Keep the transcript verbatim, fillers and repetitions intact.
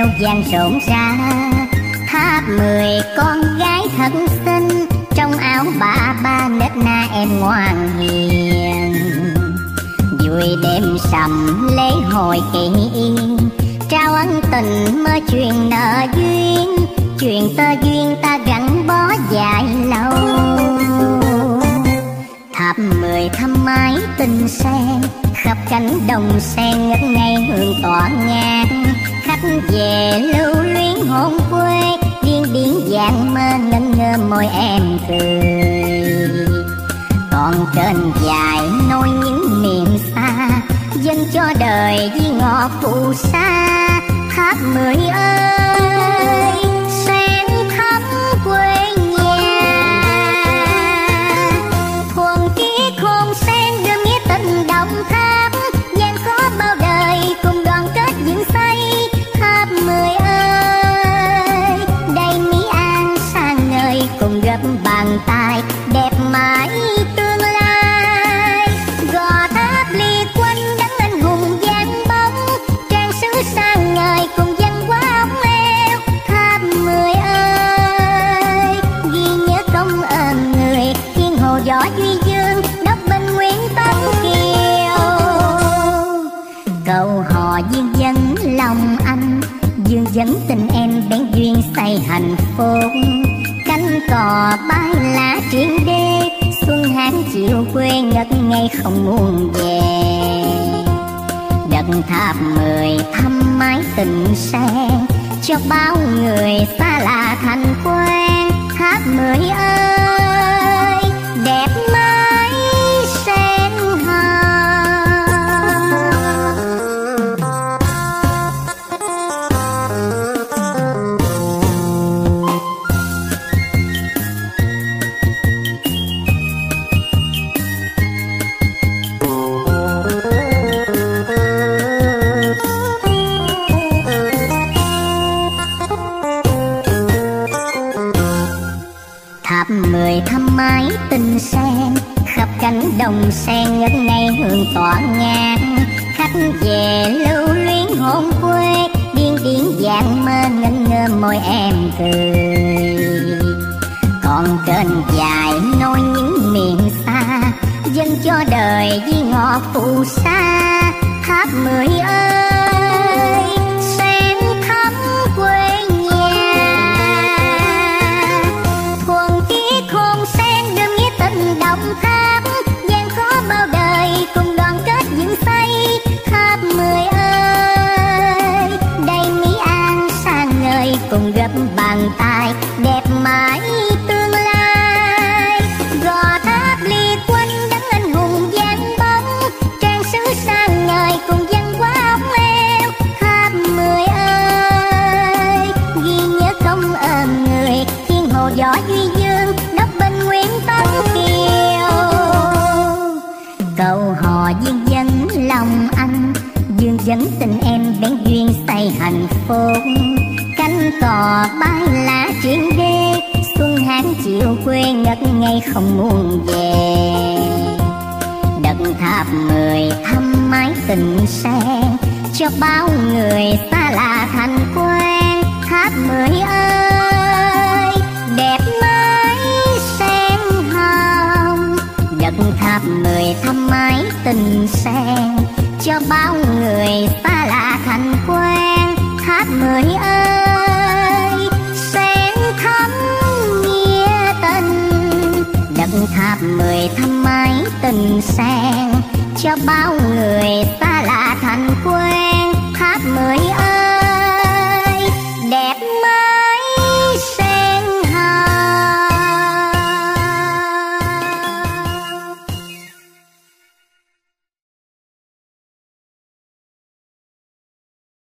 vàng rộn rã. Tháp mười con gái thật xinh, trong áo bà ba nết na em ngoan hiền. Vui đêm sầm lễ hội kỳ yên, trao ân tình mơ chuyện nợ duyên. Chuyện tơ duyên ta gắn bó dài lâu. Tháp mười thăm mái tình sen, khắp cánh đồng sen ngất ngây hương tỏa ngang. Khách về lưu luyến hồn quê, điên điên dạng mơ ngân ngơ môi em cười. Còn trên dài nối những miền xa, dâng cho đời với ngọt phù sa. Tháp mười ơi sen thắm quê nhà, thuần khiết hồn sen đơm nghĩa tình đồng tháp. Gian khó bao đời cùng đoàn kết dựng xây. Tháp mười ơi đầy mỹ an sang ngời, cùng gấp bàn tay đẹp mãi tương lai. Gò tháp lia quanh đấng anh hùng vang bóng, trang sứ sang ngời cùng văn hóa ống eo. Tháp mười ơi ghi nhớ công ơn người, thiên hồ võ duy dương đốc binh Nguyễn Tấn Kiều. Cầu hò duyên dấn lòng anh, dương vấn tình em bén duyên xây hạnh phúc. Cánh cò bay lá triển đê, xuân tháng chiều quê ngất ngây không muốn về. Đất tháp mười thăm mái tình sen, cho bao người xa lạ thành quen. Tháp mười ơi đẹp mãi sen hồng. Tháp mười thăm mái tình sen, khắp cánh đồng sen ngất ngây hương tỏa ngang. Khách về lưu luyến hồn quê, điên điên dạng mơ ngân ngơ môi em cười. Còn kênh dài nối những miền xa, dâng cho đời với ngọt phù sa. Tháp mười ơi sen thắm quê nhà, thuần khiết hồn sen đơm nghĩa tình đồng tháp. Gian khó bao đời cùng đoàn kết dựng xây. Tháp mười ơi đầy mỹ an sang ngời, cùng gấp bàn tay đẹp mãi tương lai. Gò tháp lia quanh đấng anh hùng vang bóng, trang sứ sang ngời cùng văn hóa ống eo. Tháp mười ơi ghi nhớ công ơn người, thiên hồ võ duy dương đốc binh Nguyễn Tấn Kiều. Cầu hò duyên dấn lòng anh, dương vấn tình em bén duyên xây hạnh phúc. Cánh cò bay lá triển đê, xuân tháng chiều quê ngất ngây không muốn về. Đất tháp mười thăm mái tình sen, cho bao người xa lạ thành quen. Tháp mười ơi đẹp mãi sen hồng. Đất tháp mười thăm mái tình sen, cho bao người xa lạ thành quen. Tháp mười ơi sen thắm nghĩa tình. Đất tháp mười thăm mái tình sen, cho bao người xa lạ thành quê.